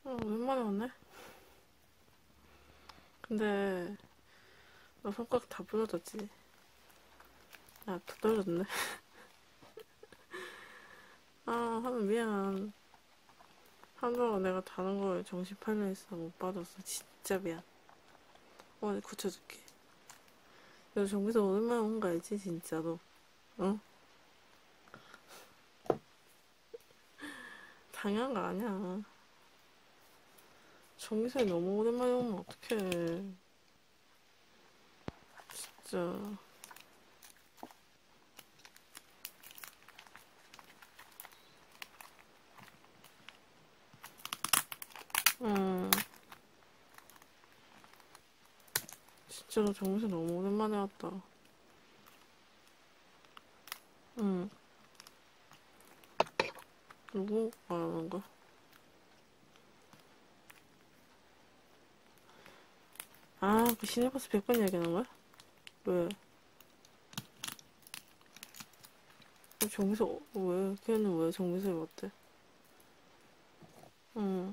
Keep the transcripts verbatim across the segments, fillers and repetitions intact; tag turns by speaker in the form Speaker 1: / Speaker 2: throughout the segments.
Speaker 1: 어, 오랜만에 왔네? 근데, 너 손가락 다 부러졌지? 야, 다 떨어졌네? 아, 하는 미안. 한동안 내가 다른 거에 정신 팔려 있어. 못 받았어. 진짜 미안. 어, 내가 고쳐줄게. 너 정비소 오랜만에 온 거 알지? 진짜로. 응? 당연한 거 아니야. 정비소에 너무 오랜만에 오면 어떡해. 진짜. 응. 진짜 너 정비소 너무 오랜만에 왔다. 응. 누구 말하는 거야? 아, 그 시내버스 백 번 얘기하는 거야? 왜? 정비소, 왜? 걔는 왜 정비소에 왔대? 응.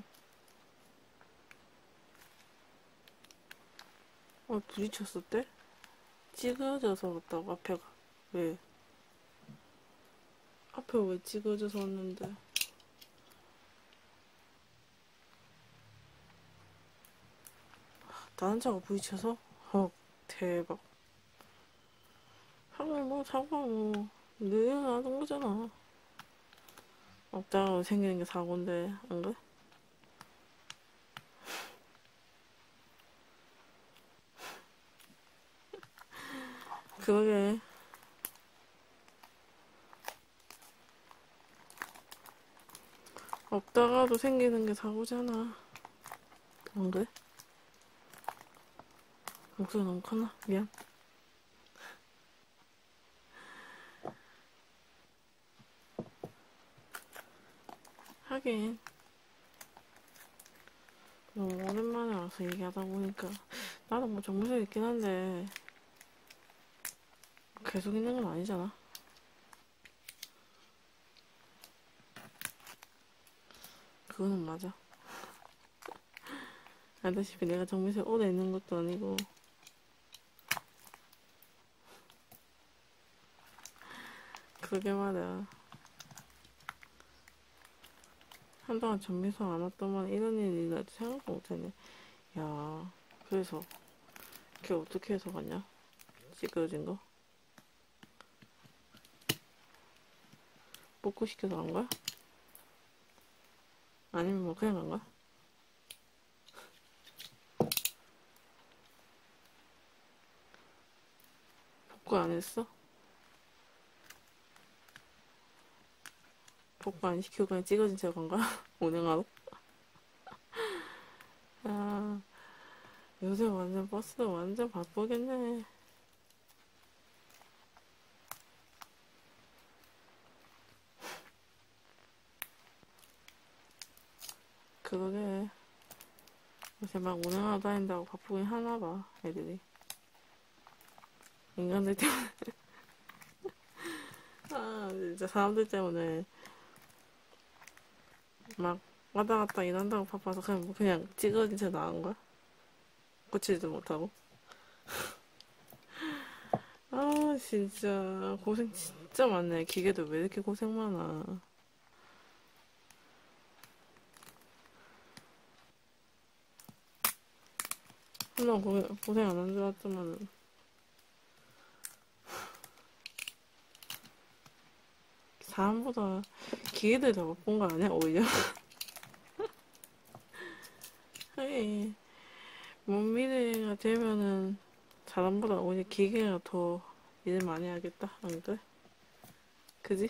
Speaker 1: 어, 부딪혔었대? 찌그러져서 왔다고, 앞에가. 왜? 앞에 왜 찌그러져서 왔는데? 다른 차가 부딪혀서? 헉, 대박. 하긴 뭐, 사고가 뭐, 늘 일어나던 거잖아. 없다가 생기는 게 사고인데, 안 그래? 그러게. 없다가도 생기는 게 사고잖아. 안 그래? 목소리 너무 컸나? 미안. 하긴. 너무 오랜만에 와서 얘기하다 보니까. 나도 뭐 정보서 있긴 한데, 계속 있는 건 아니잖아. 그거는 맞아. 알다시피 내가 정비소에 오래 있는 것도 아니고, 그게 말이야. 한동안 정비소 안 왔더만 이런 일이 나도 생각도 못했네. 야, 그래서 걔 어떻게 해서 갔냐? 찌그러진 거? 복구 시켜서 간 거야? 아니면 뭐 그냥 간 거야? 복구 안 했어? 복구 안 시키고 그냥 찌그러진 채로 간 거야? 운행하러? 야, 요새 완전 버스 완전 바쁘겠네. 그러게. 요새 막 운행하러 다닌다고 바쁘긴 하나 봐, 애들이. 인간들 때문에. 아, 진짜 사람들 때문에 막 왔다 갔다 일한다고 바빠서 그냥 뭐 그냥 찌그러진 채 나간 거야? 고치지도 못하고. 아, 진짜 고생 진짜 많네. 기계도 왜 이렇게 고생 많아. 한동 고생, 고생 안 한 줄 알았지만은 사람보다 기계들이 더 바쁜 거 아니야, 오히려? 하긴 먼 미래가 되면은 사람보다 오히려 기계가 더 일 많이 하겠다, 안 그래? 그지?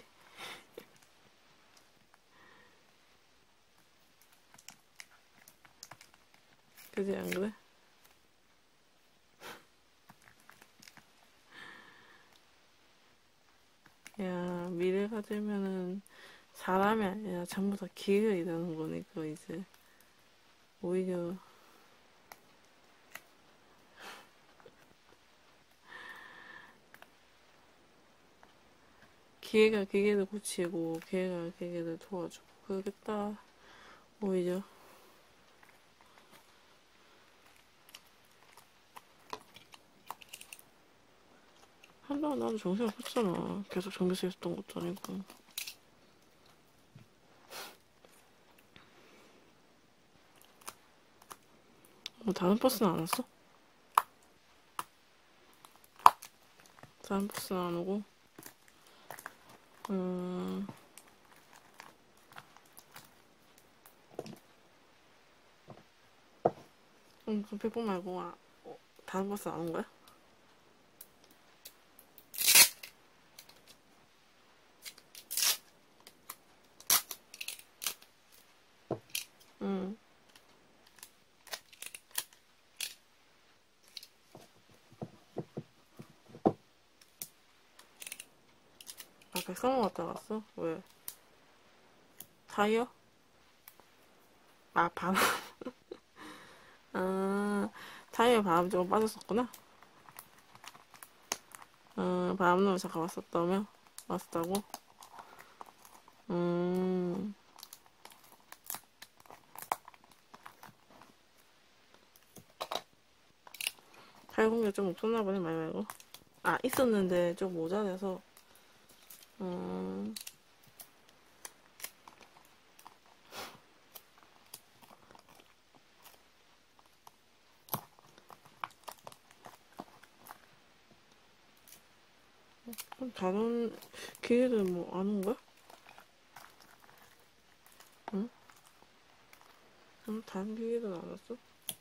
Speaker 1: 그지, 안 그래? 야, 미래가 되면은 사람이 아니라 전부 다 기계가 일하는 거니까 이제 오히려 기계가 기계를 고치고 기계가 기계를 도와주고 그러겠다, 오히려. 한동안 나도 정신 없었잖아. 계속 정비소 있었던 것도 아니고. 뭐 다른 버스는 안 왔어? 다른 버스는 안 오고. 음... 음, 그 백번 말고 아, 어, 다른 버스 안 온 거야? 응. 아, 백삼원 갔다 왔어? 왜? 타이어? 아, 바람. 아, 타이어 바람 조금 빠졌었구나? 아, 바람 넣으러 잠깐 왔었다며? 왔었다고? 음, 타이어 공개 좀 없었나 보네, 많이 말고. 아, 있었는데 좀 모자라서. 음, 그럼 다른 기회는 뭐 안 온 거야? 응? 그럼 다른 기회는 안 왔어?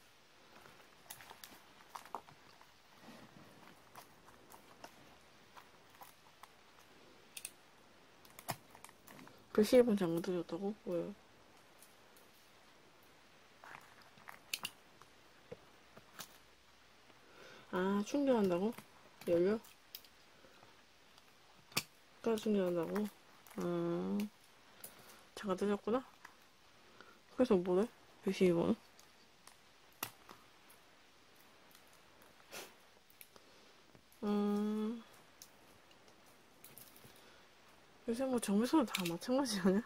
Speaker 1: 글씨 일본 잘못 들렸다고? 왜? 아, 충전한다고? 열려? 가 충전한다고? 음, 잠깐 들렸구나? 그래서 뭐래? 글씨 일본은? 음, 요새 뭐 정비소는 다 마찬가지 아니야?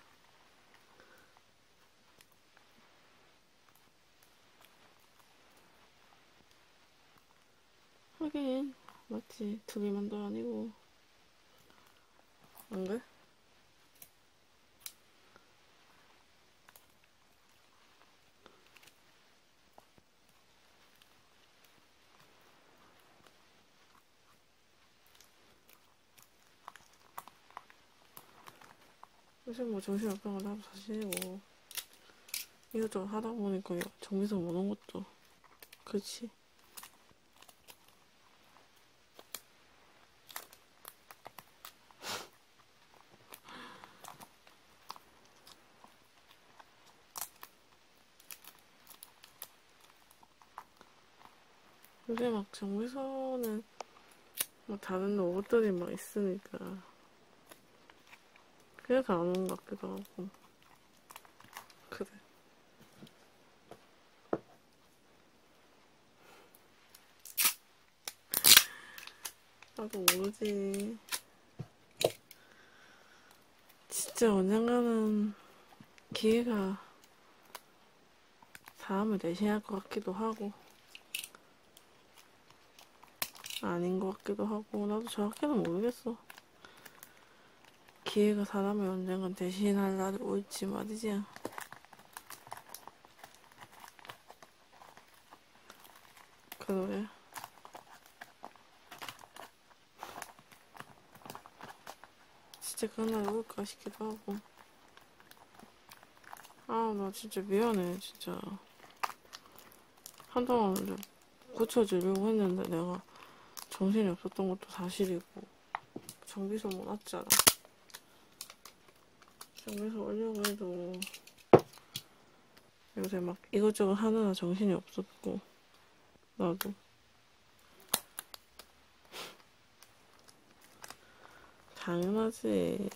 Speaker 1: 하긴, 맞지. 둘이만도 아니고. 안 그래? 요새 뭐 정신없던 건 나도 사실이고. 이것저것 하다 보니까 정비소 못 온 것도. 그렇지. 요새 막 정비소는 뭐 다른 로봇들이 막 있으니까. 그래서 안 오는 것 같기도 하고. 그래. 나도 모르지. 진짜 언젠가는 기회가 사람을 대신할 것 같기도 하고 아닌 것 같기도 하고 나도 정확히는 모르겠어. 기회가 사람을 언젠간 대신할 날이 올지 말이지. 그래. 진짜 그런 날 올까 싶기도 하고. 아, 나 진짜 미안해, 진짜. 한동안 좀 고쳐주려고 했는데 내가 정신이 없었던 것도 사실이고 정비소 못 왔잖아. 정비소 오려고 해도 요새 막 이것저것 하느라 정신이 없었고 나도 당연하지.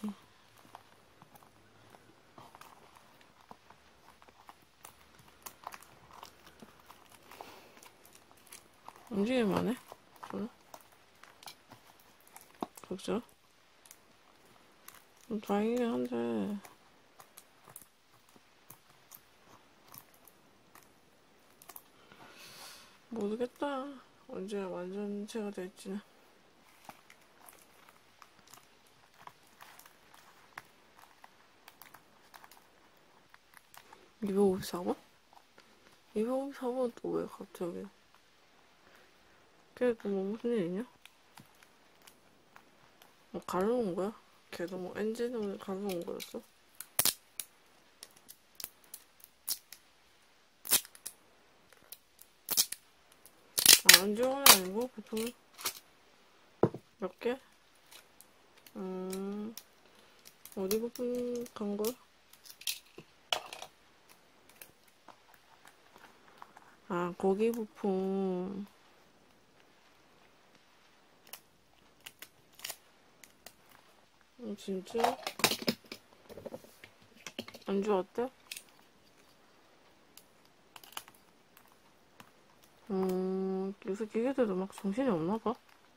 Speaker 1: 움직일만 해? 저는? 그죠? 음, 다행이긴 한데 모르겠다. 언제 완전체가 될지는. 이백오십사 번? 이백오십사 번 또 왜 갑자기? 걔 또 뭐 무슨 일이냐? 뭐 가려온 거야? 걔도 뭐 엔진을 가려온 거였어? 아, 안지원이 아니고 보통 몇 개? 음, 어디 부분 간 거야? 아, 거기 부품. 음, 진짜? 안 좋았대? 음, 요새 기계들도 막 정신이 없나 봐.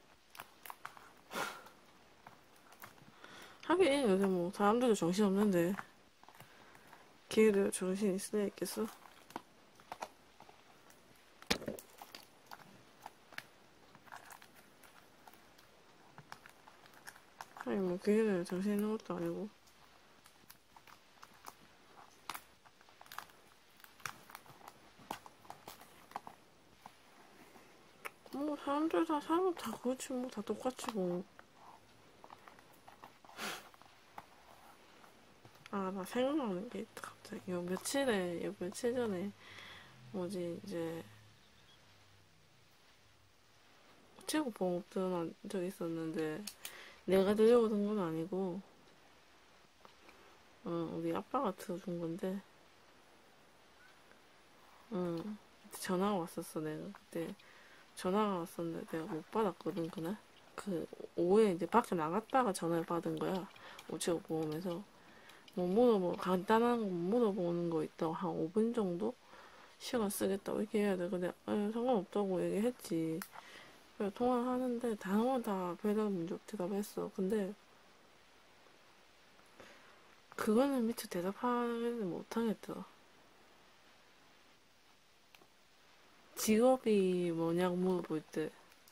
Speaker 1: 하긴 요새 뭐 사람들도 정신 없는데 기계들 정신 있을 리 있겠어? 아니 뭐 기계들 정신 있는 것도 아니고. 뭐 사람들 다 사람 다 그렇지 뭐 다 똑같지 뭐. 아, 나 생각나는 게 있다 갑자기. 요 며칠에 요 며칠 전에 뭐지 이제 우체국 봉업 들어난 적이 있었는데 내가 들여오던 건 아니고 어, 우리 아빠가 들어준 건데 응, 그때 전화가 왔었어. 내가 그때 전화가 왔었는데 내가 못 받았거든 그날. 그 오후에 이제 밖에 나갔다가 전화를 받은 거야. 우체국 보험에서 뭐 물어보 간단한 거 물어보는 거 있다고 한 오 분 정도 시간 쓰겠다고 이렇게 해야 돼. 근데 에, 상관없다고 얘기했지. 그래서 통화를 하는데 단어 다 별다른 문제 없이 대답했어. 근데 그거는 미처 대답하지는 못하겠더라. 직업이 뭐냐고 물어볼 때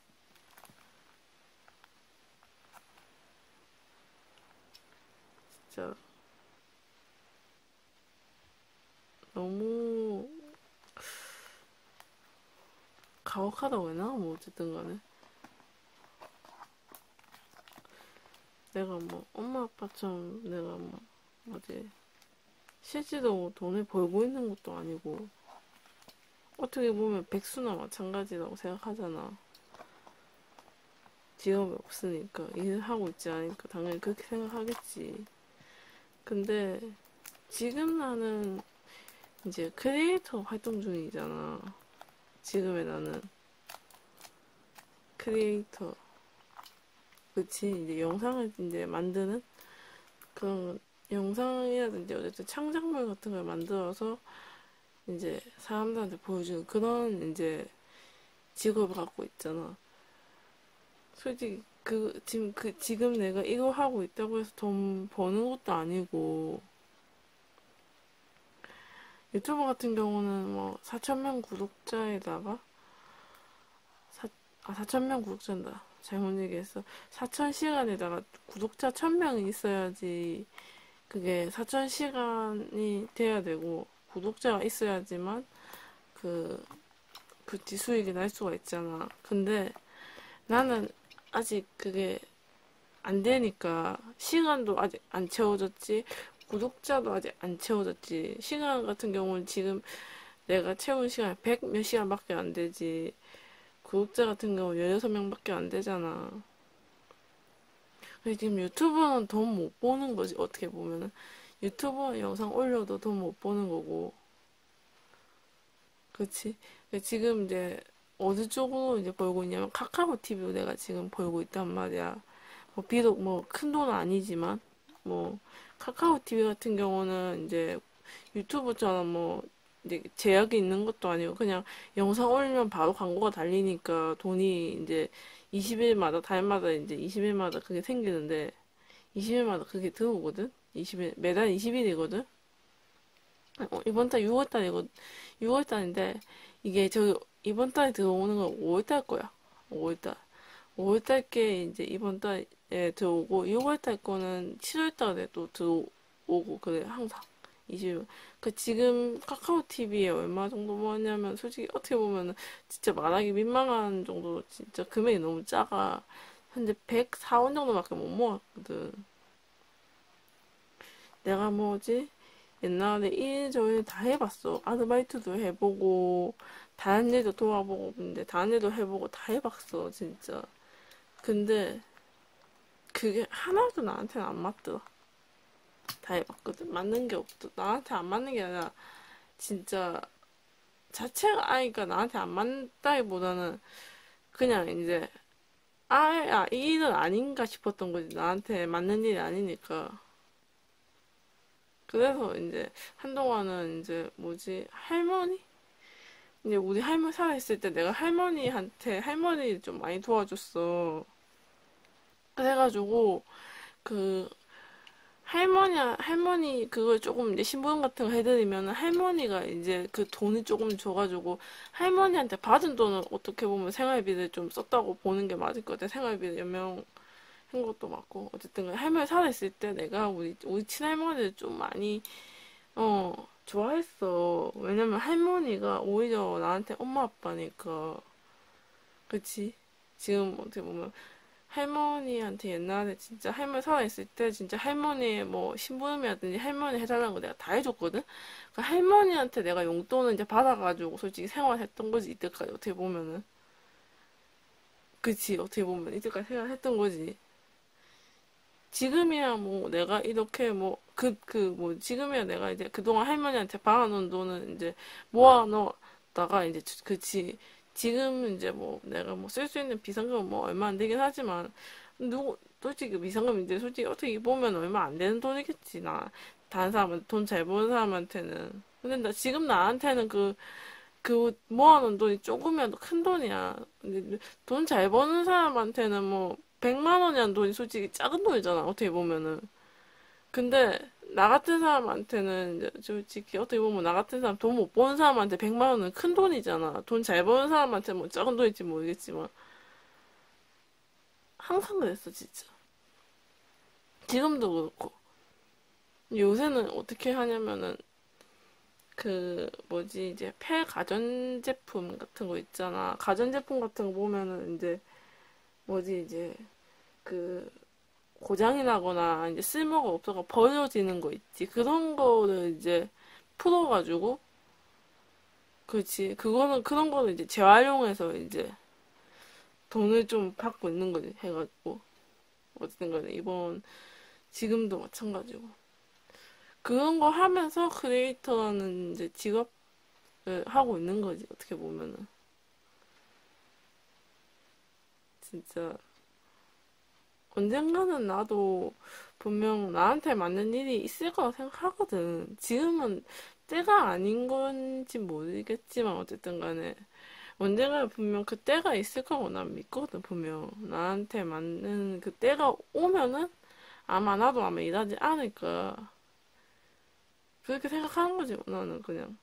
Speaker 1: 진짜 너무 가혹하다고 해나? 뭐 어쨌든 간에 내가 뭐 엄마 아빠처럼 내가 뭐 뭐지 실제로 돈을 벌고 있는 것도 아니고 어떻게 보면 백수나 마찬가지라고 생각하잖아. 직업이 없으니까 일을 하고 있지 않으니까 당연히 그렇게 생각하겠지. 근데 지금 나는 이제 크리에이터 활동 중이잖아. 지금의 나는 크리에이터. 그치 이제 영상을 이제 만드는 그런 영상이라든지 어쨌든 창작물 같은 걸 만들어서 이제 사람들한테 보여주는 그런 이제 직업을 갖고 있잖아. 솔직히 그 지금 그 지금 내가 이거 하고 있다고 해서 돈 버는 것도 아니고 유튜브 같은 경우는 뭐 사천 명 구독자에다가 사, 아 사천 명 구독자인다. 잘못 얘기했어. 사천 시간에다가 구독자 천 명이 있어야지 그게 사천 시간이 돼야 되고 구독자가 있어야지만 그 뷰티 수익이 날 수가 있잖아. 근데 나는 아직 그게 안 되니까 시간도 아직 안 채워졌지 구독자도 아직 안 채워졌지. 시간 같은 경우는 지금 내가 채운 시간이 백 몇 시간밖에 안 되지 구독자 같은 경우 십육 명밖에 안 되잖아. 근데 지금 유튜브는 돈 못 버는 거지 어떻게 보면은. 유튜브 영상 올려도 돈 못 버는 거고 그렇지. 지금 이제 어느 쪽으로 이제 벌고 있냐면 카카오 티비로 내가 지금 벌고 있단 말이야. 뭐 비록 뭐 큰 돈은 아니지만 뭐 카카오 티비 같은 경우는 이제 유튜브처럼 뭐 이제 제약이 있는 것도 아니고 그냥 영상 올리면 바로 광고가 달리니까 돈이 이제 이십 일마다 달마다 이제 이십 일마다 그게 생기는데 이십 일마다 그게 들어오거든. 이십 일 매달 이십 일이거든. 어, 이번 달 육 월 달이고 육 월 달인데 이게 저기 이번 달에 들어오는 건 오 월 달 거야. 오 월 달. 오 월 달께 이제 이번 달에 들어오고 육 월 달 거는 칠 월 달에 또 들어오고 그래 항상 이십, 그 지금 카카오 티비에 얼마 정도 모았냐면 솔직히 어떻게 보면은 진짜 말하기 민망한 정도 진짜 금액이 너무 작아. 근데 백사 원 정도밖에 못 모았거든. 내가 뭐지? 옛날에 이리저리 다 해봤어. 아르바이트도 해보고, 다른 일도 도와보고, 근데 다른 일도 해보고 다 해봤어, 진짜. 근데 그게 하나도 나한테는 안 맞더라. 다 해봤거든. 맞는 게 없더. 나한테 안 맞는 게 아니라, 진짜, 자체가, 아이가 나한테 안 맞다기보다는, 그냥 이제, 아, 아, 이 일은 아닌가 싶었던 거지. 나한테 맞는 일이 아니니까. 그래서 이제, 한동안은 이제, 뭐지, 할머니? 이제 우리 할머니 살아있을 때 내가 할머니한테, 할머니 좀 많이 도와줬어. 그래가지고, 그, 할머니, 할머니, 그걸 조금 이제 신부름 같은 거 해드리면 할머니가 이제 그 돈을 조금 줘가지고 할머니한테 받은 돈은 어떻게 보면 생활비를 좀 썼다고 보는 게 맞을 것 같아. 생활비를 연명한 것도 맞고. 어쨌든 간에 할머니 살아있을 때 내가 우리, 우리 친할머니를 좀 많이, 어, 좋아했어. 왜냐면 할머니가 오히려 나한테 엄마 아빠니까. 그치? 지금 어떻게 보면 할머니한테 옛날에 진짜 할머니 살아있을 때 진짜 할머니 뭐 심부름이라든지 할머니 해달라는 거 내가 다 해줬거든? 그 할머니한테 내가 용돈을 이제 받아가지고 솔직히 생활했던 거지, 이때까지 어떻게 보면은. 그치, 어떻게 보면 이때까지 생활했던 거지. 지금이야 뭐 내가 이렇게 뭐 그, 그 뭐 지금이야 내가 이제 그동안 할머니한테 받아놓은 돈은 이제 모아놓다가 이제 그치 지금 이제 뭐 내가 뭐 쓸 수 있는 비상금은 뭐 얼마 안 되긴 하지만 누구 솔직히 비상금 이제 솔직히 어떻게 보면 얼마 안 되는 돈이겠지 나 다른 사람은 돈 잘 버는 사람한테는 근데 나 지금 나한테는 그 그 모아놓은 돈이 조금이라도 큰 돈이야. 근데 돈 잘 버는 사람한테는 뭐 백만 원이라는 돈이 솔직히 작은 돈이잖아. 어떻게 보면은. 근데 나 같은 사람한테는 이제 솔직히 어떻게 보면 나 같은 사람 돈 못 버는 사람한테 백만 원은 큰 돈이잖아. 돈 잘 버는 사람한테 뭐 작은 돈일지 모르겠지만 항상 그랬어 진짜. 지금도 그렇고. 요새는 어떻게 하냐면은 그 뭐지 이제 폐 가전제품 같은 거 있잖아. 가전제품 같은 거 보면은 이제 뭐지 이제 그 고장이 나거나 이제 쓸모가 없어가 버려지는 거 있지. 그런 거를 이제 풀어가지고 그렇지. 그거는 그런 거는 이제 재활용해서 이제 돈을 좀 받고 있는 거지. 해가지고 어쨌든 간에 이번 지금도 마찬가지고 그런 거 하면서 크리에이터라는 이제 직업을 하고 있는 거지. 어떻게 보면은 진짜 언젠가는 나도 분명 나한테 맞는 일이 있을 거라 생각하거든. 지금은 때가 아닌 건지 모르겠지만 어쨌든 간에 언젠가 분명 그 때가 있을 거라고 난 믿거든. 분명 나한테 맞는 그 때가 오면은 아마 나도 아마 일하지 않을까 그렇게 생각하는 거지. 나는 그냥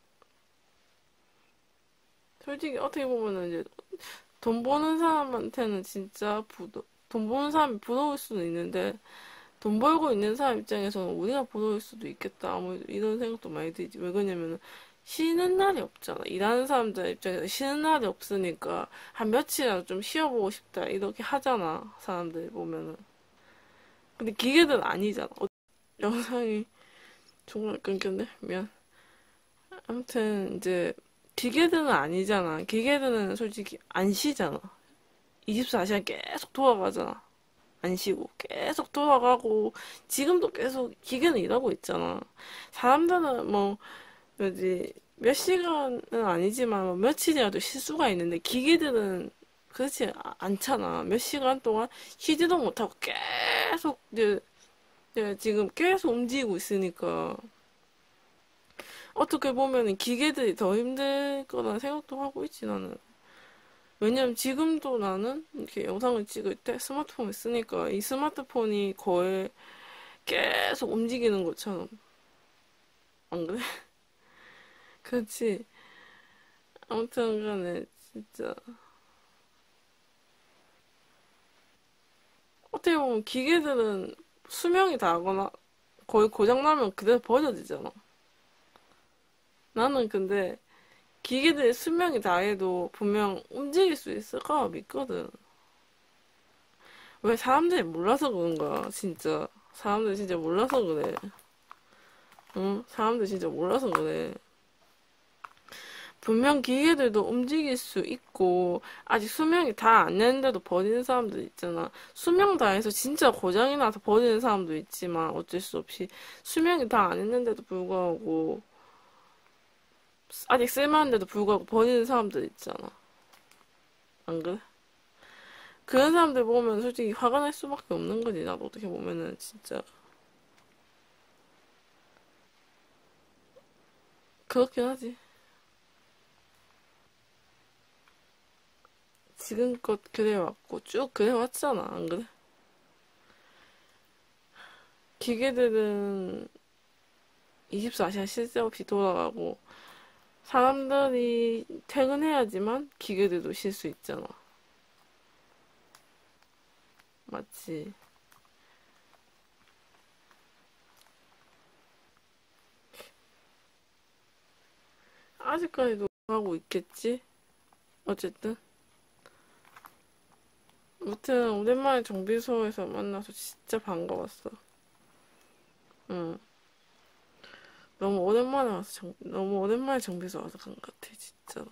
Speaker 1: 솔직히 어떻게 보면은 이제 돈 버는 사람한테는 진짜 부도 돈 버는 사람이 부러울 수는 있는데 돈 벌고 있는 사람 입장에서는 우리가 부러울 수도 있겠다. 아무래도 이런 생각도 많이 들지. 왜 그러냐면 쉬는 날이 없잖아. 일하는 사람들 입장에서 쉬는 날이 없으니까 한 며칠이라도 좀 쉬어보고 싶다. 이렇게 하잖아. 사람들 보면은. 근데 기계는 아니잖아. 어, 영상이 정말 끊겼네. 미안. 아무튼 이제 기계들은 아니잖아. 기계들은 솔직히 안 쉬잖아. 이십사 시간 계속 돌아가잖아. 안 쉬고 계속 돌아가고 지금도 계속 기계는 일하고 있잖아. 사람들은 뭐 뭐지 몇 시간은 아니지만 뭐 며칠이라도 쉴 수가 있는데 기계들은 그렇지 아- 않잖아. 몇 시간 동안 쉬지도 못하고 계속 이제, 이제 지금 계속 움직이고 있으니까 어떻게 보면 기계들이 더 힘들 거라는 생각도 하고 있지 나는. 왜냐면 지금도 나는 이렇게 영상을 찍을 때 스마트폰을 쓰니까 이 스마트폰이 거의 계속 움직이는 것처럼. 안 그래? 그렇지. 아무튼 간에 진짜 어떻게 보면 기계들은 수명이 다하거나 거의 고장나면 그대로 버려지잖아. 나는 근데 기계들의 수명이 다해도 분명 움직일 수 있을 거라 믿거든. 왜 사람들이 몰라서 그런 거야, 진짜. 사람들이 진짜 몰라서 그래. 응? 사람들 진짜 몰라서 그래. 분명 기계들도 움직일 수 있고, 아직 수명이 다 안 됐는데도 버리는 사람들 있잖아. 수명 다해서 진짜 고장이 나서 버리는 사람도 있지만, 어쩔 수 없이. 수명이 다 안 했는데도 불구하고, 아직 쓸만한데도 불구하고 버리는 사람들 있잖아. 안 그래? 그런 사람들 보면 솔직히 화가 날 수밖에 없는 거지. 나도 어떻게 보면은 진짜. 그렇긴 하지. 지금껏 그래왔고, 쭉 그래왔잖아. 안 그래? 기계들은 이십사 시간 쉴 새 없이 돌아가고, 사람들이 퇴근해야지만 기계들도 쉴 수 있잖아. 맞지? 아직까지도 하고 있겠지? 어쨌든. 아무튼, 오랜만에 정비소에서 만나서 진짜 반가웠어. 응. 너무 오랜만에 와서 정, 너무 오랜만에 정비소 와서 간 것 같아, 진짜로.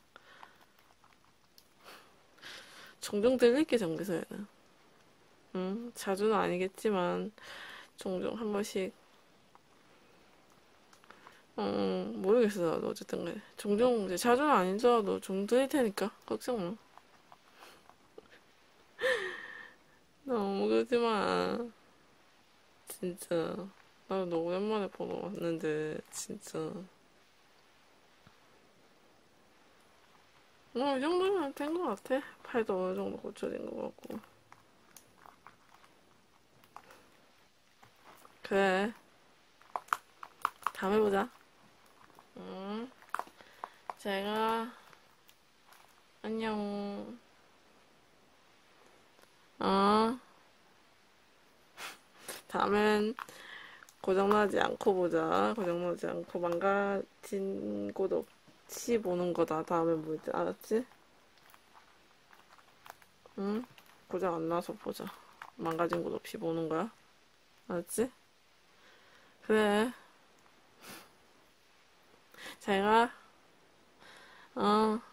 Speaker 1: 종종 들릴게, 정비소에는. 응, 자주는 아니겠지만, 종종 한 번씩, 어, 모르겠어, 나도 어쨌든 그래. 종종, 이제 자주는 아니더라도 종종 들릴 테니까, 걱정 마. 너무 그러지 마. 진짜. 나도 너 오랜만에 보러 왔는데, 진짜. 어, 이 정도면 된 것 같아. 팔도 어느 정도 고쳐진 것 같고. 그래, 다음에 보자. 응, 제가, 안녕. 어, 다음엔 고장나지 않고 보자. 고장나지 않고 망가진 곳 없이 보는 거다. 다음엔 볼지, 알았지? 응? 고장 안 나서 보자. 망가진 곳 없이 보는 거야. 알았지? 그래. 잘 가. 어.